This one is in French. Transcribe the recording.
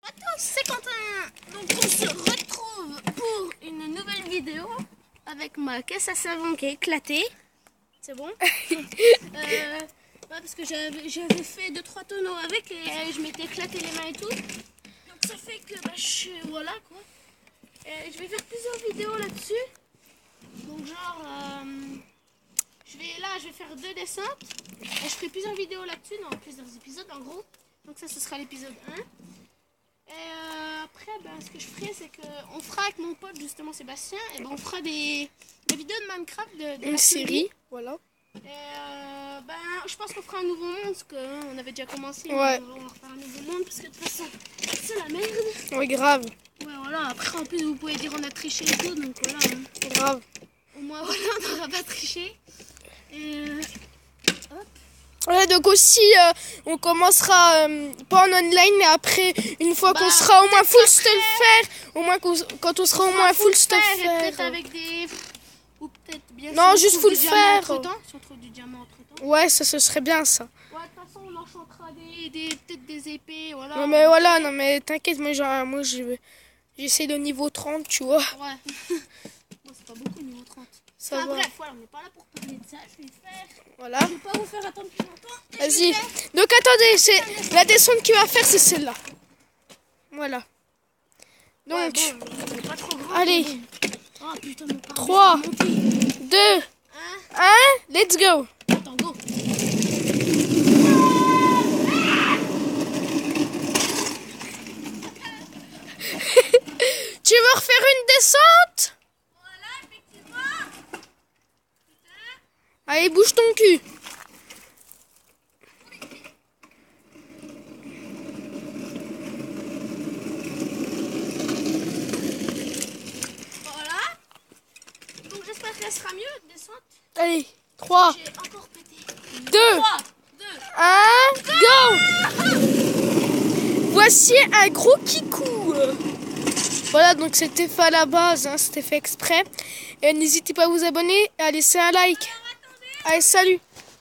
Attends, c'est Quentin. Donc on se retrouve pour une nouvelle vidéo avec ma caisse à savon qui est éclatée. C'est bon. Parce que j'avais fait 2-3 tonneaux avec et je m'étais éclaté les mains et tout. Donc ça fait que voilà quoi. Je vais faire plusieurs vidéos là-dessus. Donc genre je vais faire 2 descentes et je ferai plusieurs vidéos là-dessus, dans plusieurs épisodes en gros. Donc ça ce sera l'épisode 1. Et après ce que je ferai c'est qu'on fera avec mon pote justement Sébastien et on fera des vidéos de Minecraft de une série, voilà. Et je pense qu'on fera un nouveau monde parce qu'on avait déjà commencé. Ouais. On va refaire un nouveau monde parce que de toute façon c'est la merde. Ouais, grave. Ouais voilà, après en plus vous pouvez dire on a triché et tout, donc voilà. Grave. Au moins voilà, on n'aura pas triché. Et hop. Ouais, donc aussi on commencera pas en online, mais après une fois qu'on sera au moins full stuff faire, au moins quand on sera au moins full stuff faire. Peut-être avec des ou peut-être bien Non, si juste full faire. Si on trouve du diamant entre temps. Ouais, ça ce serait bien ça. Ouais, de toute façon on enchantera peut-être des épées, voilà. Non mais voilà, non mais t'inquiète, moi j'essaie de niveau 30, tu vois. Ouais. Bon, c'est pas beaucoup niveau 30. Ça va. Bref, voilà, on n'est pas là pour parler de ça, je vais le faire. Voilà. Je vais pas vous faire attendre plus longtemps. Vas-y. Donc attendez, c'est la descente qu'il va faire, c'est celle-là. Voilà. Donc, ouais, bon, pas trop grand, allez. Oh putain, mon 3, 2, 1, let's go. Attends, go. Tu veux refaire une descente? Voilà, effectivement. Allez, bouge ton cul. Voilà. Donc j'espère qu'elle sera mieux, descente. Allez, 3, J'ai encore pété. 2, 3, 2, 1, go. Voici un gros kikou. Voilà, donc c'était fait à la base, hein, c'était fait exprès. Et n'hésitez pas à vous abonner et à laisser un like. Allez, salut.